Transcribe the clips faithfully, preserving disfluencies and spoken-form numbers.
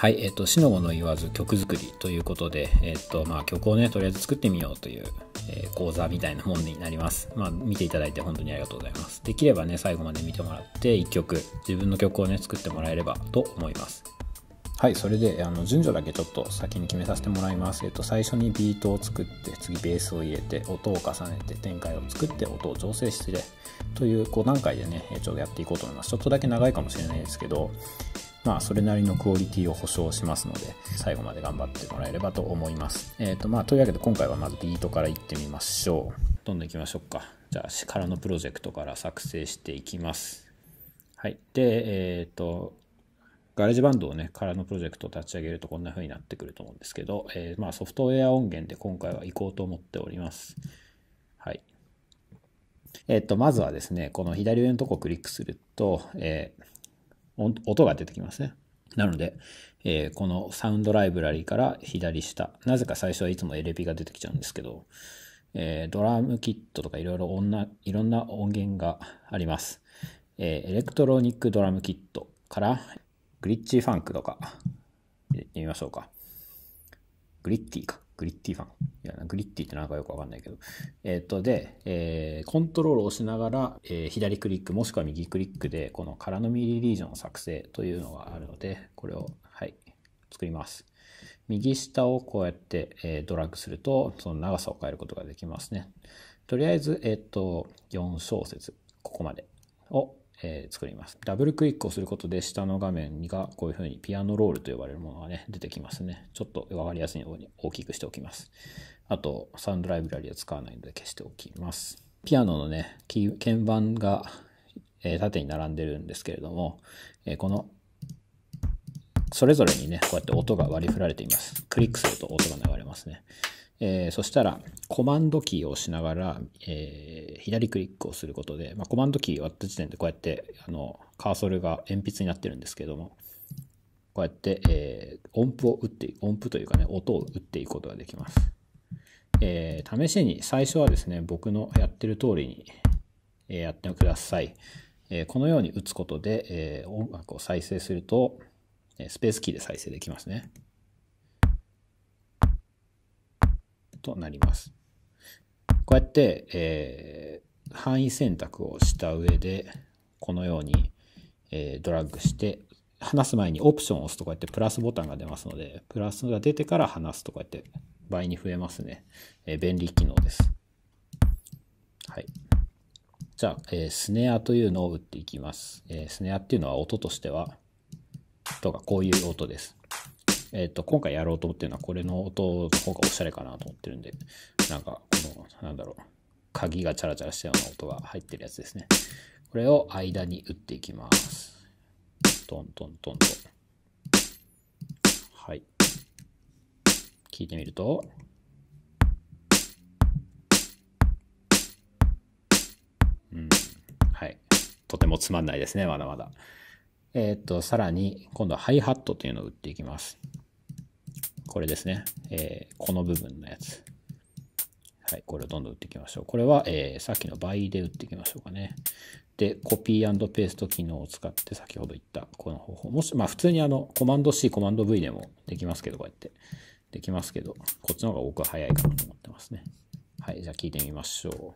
はい、えっと、しのごの言わず曲作りということで、えっと、まあ、曲をね、とりあえず作ってみようという、えー、講座みたいなものになります。まあ、見ていただいて本当にありがとうございます。できればね、最後まで見てもらって、いっきょく、自分の曲をね、作ってもらえればと思います。はい、それで、あの、順序だけちょっと先に決めさせてもらいます。えっと、最初にビートを作って、次ベースを入れて、音を重ねて、展開を作って、音を調整して、というご段階でね、ちょうどやっていこうと思います。ちょっとだけ長いかもしれないですけど、まあ、それなりのクオリティを保証しますので、最後まで頑張ってもらえればと思います。えっと、まあ、というわけで今回はまずビートからいってみましょう。どんどんいきましょうか。じゃあ、からのプロジェクトから作成していきます。はい。で、えっと、ガレージバンドをね、からのプロジェクトを立ち上げるとこんな風になってくると思うんですけど、えー、まあ、ソフトウェア音源で今回は行こうと思っております。はい。えっと、まずはですね、この左上のとこをクリックすると、えー音が出てきますね。なので、えー、このサウンドライブラリから左下、なぜか最初はいつもエレピが出てきちゃうんですけど、えー、ドラムキットとかいろいろいろんな音源があります。えー、エレクトロニックドラムキットからグリッチーファンクとか入れてみましょうか。グリッティか。グリッティファン。いや、グリッティってなんかよくわかんないけど。えっと、で、えー、コントロールを押しながら、えー、左クリックもしくは右クリックで、この空のミディリージョンを作成というのがあるので、これを、はい、作ります。右下をこうやって、えー、ドラッグすると、その長さを変えることができますね。とりあえず、えっと、よん小節、ここまでを、えー、作ります。ダブルクリックをすることで下の画面がこういうふうにピアノロールと呼ばれるものがね出てきますね。ちょっと分かりやすいように大きくしておきます。あとサウンドライブラリは使わないので消しておきます。ピアノのね鍵盤が、えー、縦に並んでるんですけれども、えー、このそれぞれにねこうやって音が割り振られています。クリックすると音が流れますね。えー、そしたらコマンドキーを押しながら、えー、左クリックをすることで、まあ、コマンドキーを割った時点でこうやってあのカーソルが鉛筆になってるんですけども、こうやって、えー、音符を打って音符というかね音を打っていくことができます。えー、試しに最初はですね僕のやってる通りに、えー、やってください。えー、このように打つことで、えー、音楽を再生するとスペースキーで再生できますね。となります。こうやって、えー、範囲選択をした上でこのように、えー、ドラッグして離す前にオプションを押すとこうやってプラスボタンが出ますので、プラスが出てから離すとこうやって倍に増えますね。えー、便利機能です。はい。じゃあ、えー、スネアというのを打っていきます。えー、スネアっていうのは音としてはとかこういう音です。えっと、今回やろうと思ってるのはこれの音の方がおしゃれかなと思ってるんで、なんかこの、なんだろう、鍵がチャラチャラしたような音が入ってるやつですね。これを間に打っていきます。トントントンと。はい。聞いてみると、うん、はい。とてもつまんないですね、まだまだ。えっと、さらに、今度はハイハットというのを打っていきます。これですね。えー、この部分のやつ。はい、これをどんどん打っていきましょう。これは、えー、さっきの倍で打っていきましょうかね。で、コピー&ペースト機能を使って先ほど言ったこの方法。もし、まあ普通にあの、コマンド C、コマンド V でもできますけど、こうやって。できますけど、こっちの方が僕は早いかなと思ってますね。はい、じゃあ聞いてみましょ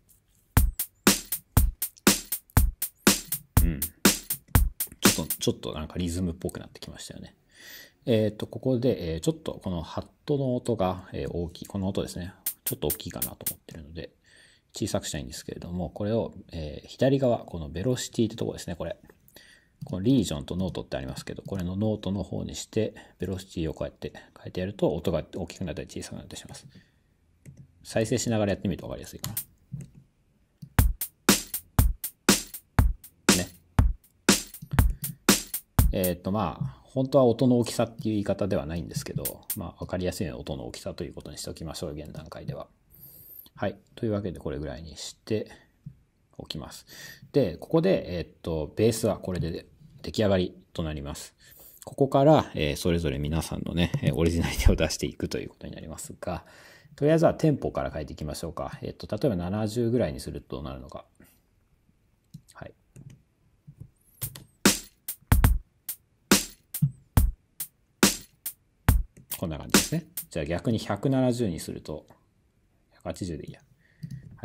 う。うん。ちょっと、ちょっとなんかリズムっぽくなってきましたよね。えっと、ここで、えー、ちょっとこのハットの音が、えー、大きい。この音ですね。ちょっと大きいかなと思ってるので、小さくしたいんですけれども、これを、えー、左側、このベロシティってとこですね、これ。このリージョンとノートってありますけど、これのノートの方にして、ベロシティをこうやって変えてやると、音が大きくなったり小さくなったりします。再生しながらやってみると分かりやすいかな。ね。えっと、まあ、本当は音の大きさっていう言い方ではないんですけど、まあ、分かりやすいような音の大きさということにしておきましょう、現段階では。はい。というわけで、これぐらいにしておきます。で、ここで、えっと、ベースはこれで出来上がりとなります。ここから、えー、それぞれ皆さんのね、オリジナリティを出していくということになりますが、とりあえずはテンポから変えていきましょうか。えっと、例えばななじゅうぐらいにするとどうなるのか。はい。 こんな感じですね。じゃあ逆にひゃくななじゅうにすると、ひゃくはちじゅうでいいや。はい。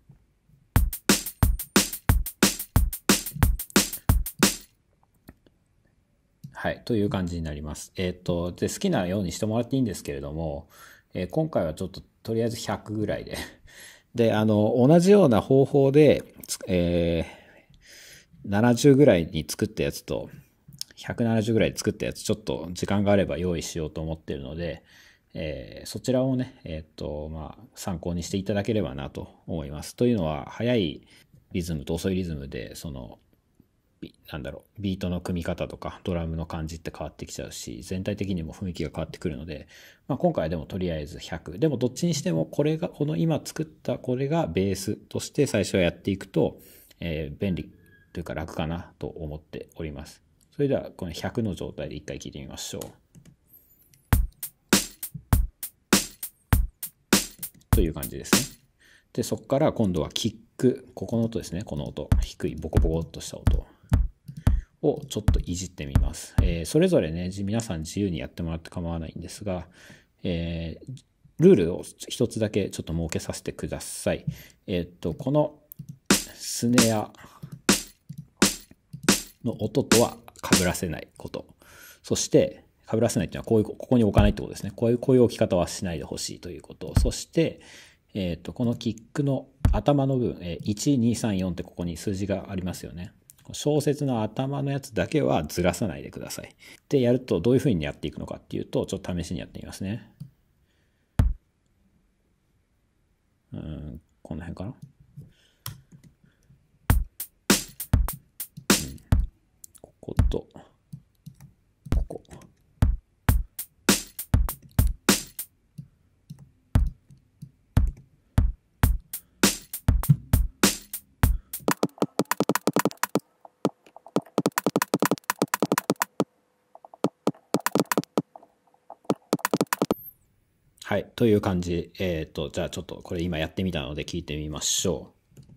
はい。という感じになります。えっと、で、好きなようにしてもらっていいんですけれども、えー今回はちょっととりあえずひゃくぐらいで。で、あの、同じような方法で、えー、ななじゅうぐらいに作ったやつと、ひゃくななじゅうぐらいで作ったやつ、ちょっと時間があれば用意しようと思っているので、えーそちらをね、えっと、まあ、参考にしていただければなと思います。というのは、速いリズムと遅いリズムで、その、ビなんだろう、ビートの組み方とか、ドラムの感じって変わってきちゃうし、全体的にも雰囲気が変わってくるので、まあ、今回はでもとりあえずひゃく。でもどっちにしても、これが、この今作ったこれがベースとして最初はやっていくと、えー便利というか楽かなと思っております。それでは、このひゃくの状態で一回聴いてみましょう。という感じですね。で、そこから今度はキック、ここの音ですね。この音。低い、ボコボコっとした音をちょっといじってみます。えーそれぞれね、じ皆さん自由にやってもらって構わないんですが、えールールを一つだけちょっと設けさせてください。えーっと、このスネアの音とは被らせないこと。そして、被らせないっていうのはこういう、ここに置かないってことですね。こういう、こういう置き方はしないでほしいということ。そして、えっと、このキックの頭の部分、えーいち、に、さん、よんってここに数字がありますよね。小節の頭のやつだけはずらさないでください。で、やるとどういうふうにやっていくのかっていうと、ちょっと試しにやってみますね。うん、この辺かな。うん、ここと、ここ。はい。という感じ。えっと、じゃあちょっとこれ今やってみたので聞いてみましょ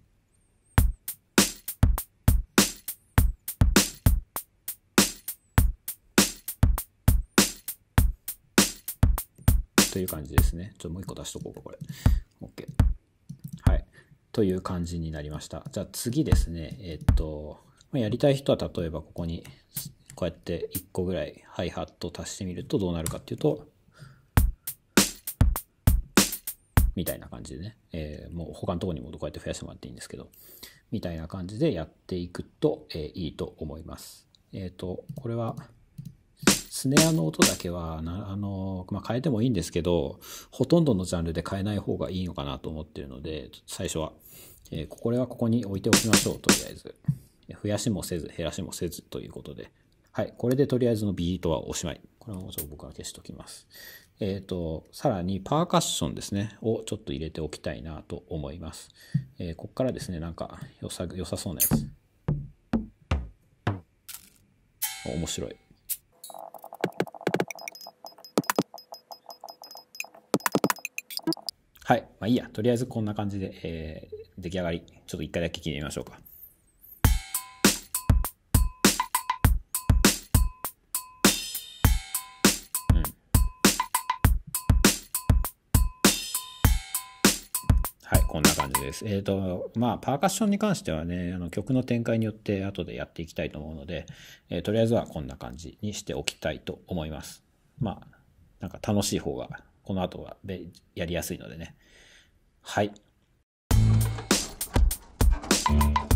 う。という感じですね。ちょっともう一個出しとこうか、これ。OK。はい。という感じになりました。じゃあ次ですね。えっと、やりたい人は例えばここにこうやっていっこぐらいハイハット足してみるとどうなるかっていうと、みたいな感じでね、えー、もう他のところにもこうやって増やしてもらっていいんですけど、みたいな感じでやっていくと、えー、いいと思います。えっと、これは、スネアの音だけはな、あの、まあ、変えてもいいんですけど、ほとんどのジャンルで変えない方がいいのかなと思ってるので、最初は、えー、これはここに置いておきましょう、とりあえず。増やしもせず、減らしもせずということで。はい、これでとりあえずのビートはおしまい。これもちょっと僕は消しておきます。えっと、さらにパーカッションですね、をちょっと入れておきたいなと思います。えー、ここからですね、なんかよさ、良さそうなやつ。面白い。はい。まあいいや。とりあえずこんな感じで、えー、出来上がり。ちょっと一回だけ聞いてみましょうか。うん。はい。こんな感じです。えっと、まあ、パーカッションに関してはね、あの曲の展開によって後でやっていきたいと思うので、えーとりあえずはこんな感じにしておきたいと思います。まあ、なんか楽しい方が、この後はやりやすいのでね。はい。